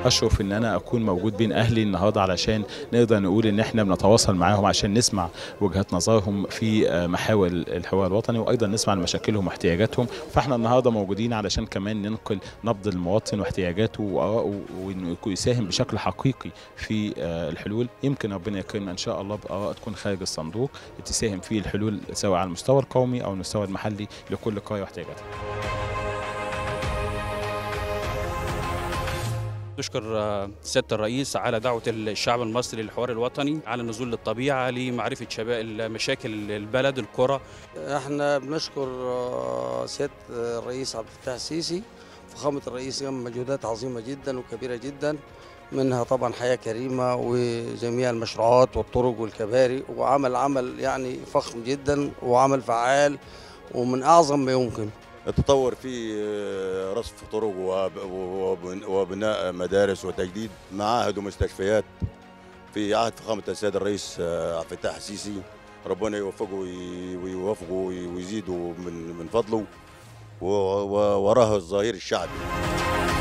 اشرف ان انا اكون موجود بين اهلي النهارده علشان نقدر نقول ان احنا بنتواصل معاهم عشان نسمع وجهات نظرهم في محاور الحوار الوطني، وايضا نسمع عن مشاكلهم واحتياجاتهم. فاحنا النهارده موجودين علشان كمان ننقل نبض المواطن واحتياجاته وآرائه، وانه يساهم بشكل حقيقي في الحلول. يمكن ربنا يكرمنا ان شاء الله باراء تكون خارج الصندوق تساهم في الحلول سواء على المستوى القومي او المستوى المحلي لكل قريه واحتياجاتها. نشكر سيادة الرئيس على دعوة الشعب المصري للحوار الوطني على النزول للطبيعة لمعرفة شباب مشاكل البلد القرى. احنا بنشكر سيادة الرئيس عبد الفتاح السيسي. فخامة الرئيس قام مجهودات عظيمة جدا وكبيرة جدا، منها طبعا حياة كريمة وجميع المشروعات والطرق والكباري، وعمل يعني فخم جدا وعمل فعال ومن أعظم ما يمكن. التطور في رصف طرق وبناء مدارس وتجديد معاهد ومستشفيات في عهد فخامة السيد الرئيس عبد الفتاح السيسي. ربنا يوفقه ويزيده من فضله، وراه الظهير الشعبي.